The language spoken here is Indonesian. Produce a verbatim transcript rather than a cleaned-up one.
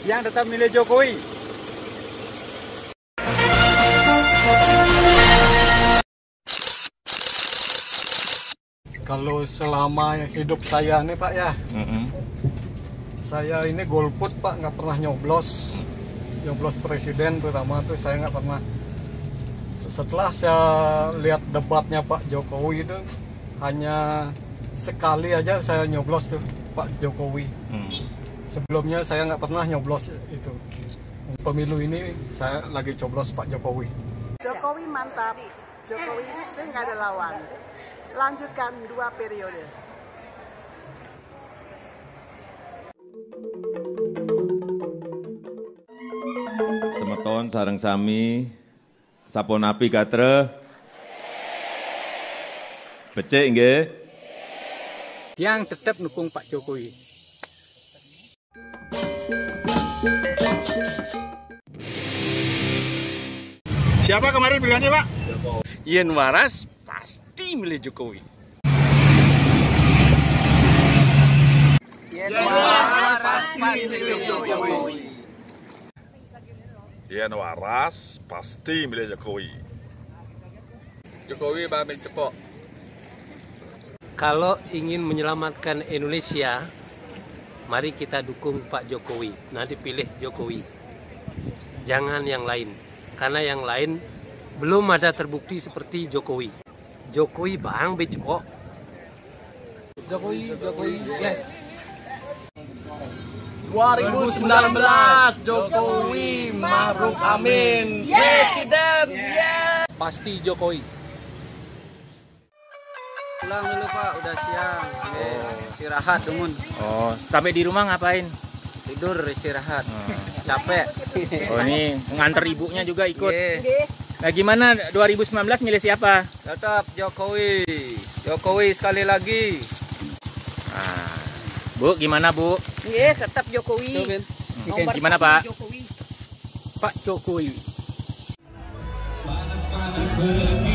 yang tetap milih Jokowi. Kalau selama hidup saya nih Pak ya, mm-hmm. saya ini golput Pak, nggak pernah nyoblos, nyoblos presiden terutama tuh saya nggak pernah. Setelah saya lihat debatnya Pak Jokowi itu hanya sekali aja saya nyoblos tuh Pak Jokowi. Hmm. Sebelumnya saya nggak pernah nyoblos itu. Pemilu ini saya lagi coblos Pak Jokowi. Jokowi mantap, Jokowi saya nggak ada lawan. Lanjutkan dua periode. Temeton sareng sami saponapi katre becik nggih. Yang tetap dukung Pak Jokowi. Siapa kemarin pilihannya Pak? Yen waras pasti milih Jokowi. Yen waras pasti milih Jokowi. Yen waras pasti milih Jokowi. Jokowi bakal cepok. Kalau ingin menyelamatkan Indonesia, mari kita dukung Pak Jokowi. Nanti pilih Jokowi. Jangan yang lain. Karena yang lain belum ada terbukti seperti Jokowi. Jokowi bang becok. Jokowi, Jokowi, yes. dua ribu sembilan belas Jokowi Maruf Amin Presiden. Yes. Pasti Jokowi. Pulang dulu Pak, udah siang. Oh. Istirahat demun. Oh, sampai di rumah ngapain? Tidur, istirahat. Oh. Capek. Oh, ini nganter ibunya juga ikut. Yeah. Nah, gimana dua ribu sembilan belas milih siapa? Tetap Jokowi. Jokowi sekali lagi. Nah, Bu, gimana Bu? Iya, tetap Jokowi. Nomor gimana Pak? Jokowi. Pak Jokowi. Panas-panas